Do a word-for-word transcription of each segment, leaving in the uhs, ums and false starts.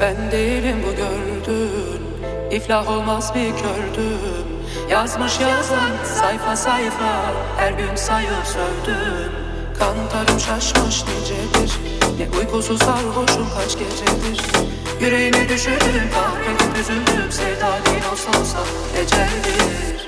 Ben değilim bu gördüğün, iflah olmaz bir kördüm. Yazmış yazan sayfa sayfa, her gün sayıp sövdüm. Kantarım şaşmış nicedir, ne uykusuz sarhoşum kaç gecedir. Yüreğime düşürdüm, kahredip üzüldüm. Sevda değil olsa olsa eceldir.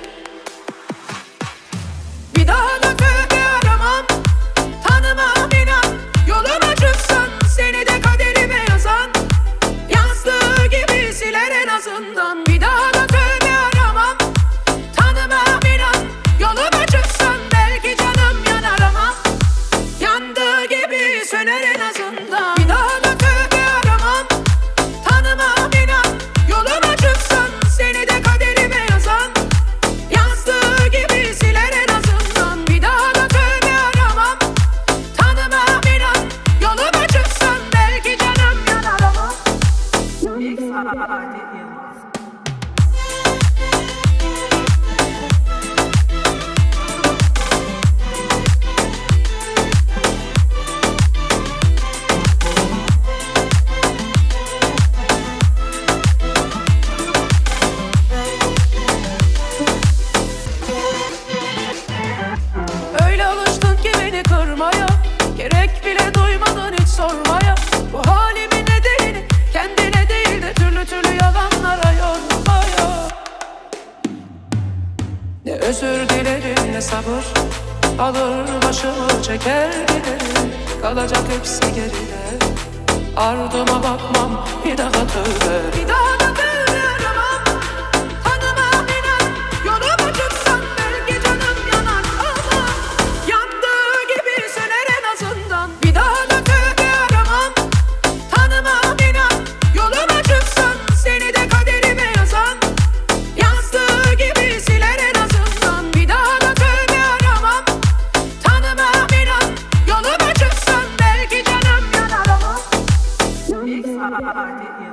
Bir daha da tövbe aramam, tanımam inan. Yoluma çıksan seni de kaderime yazan, yazdığı gibi siler en azından. Bir daha da tövbe aramam, tanımam inan. Yoluma çıksan belki canım yanar ama yandığı gibi söner en azından. Bir daha da tövbe aramam, tanımam inan. Yoluma çıksan seni de kaderime yazan, yazdığı gibi siler en azından. Bir daha da tövbe aramam, tanımam inan. Yoluma çıksan belki canım yanar ama. İlk saati Yılmaz. Öyle alıştın ki beni kırmaya, gerek bile duymadan hiç sormaya. Bu halimin nedenini kendine değil de türlü türlü yalanlara yormaya. Ne özür dilerim ne sabır, alır başımı çeker giderim. Kalacak hepsi geride, ardıma bakmam bir daha tövbe. Bir daha da tövbe aramam, tanımam inan. Yoluma çıksan belki canım yanar ama yandığı gibi söner en azından. Bir daha da tövbe aramam, tanımam inan. Yoluma çıksan seni de kaderime yazan, yazdığı gibi siler en azından. Bir daha da tövbe aramam, tanımam inan. Yoluma çıksan belki canım yanar ama. İlk saati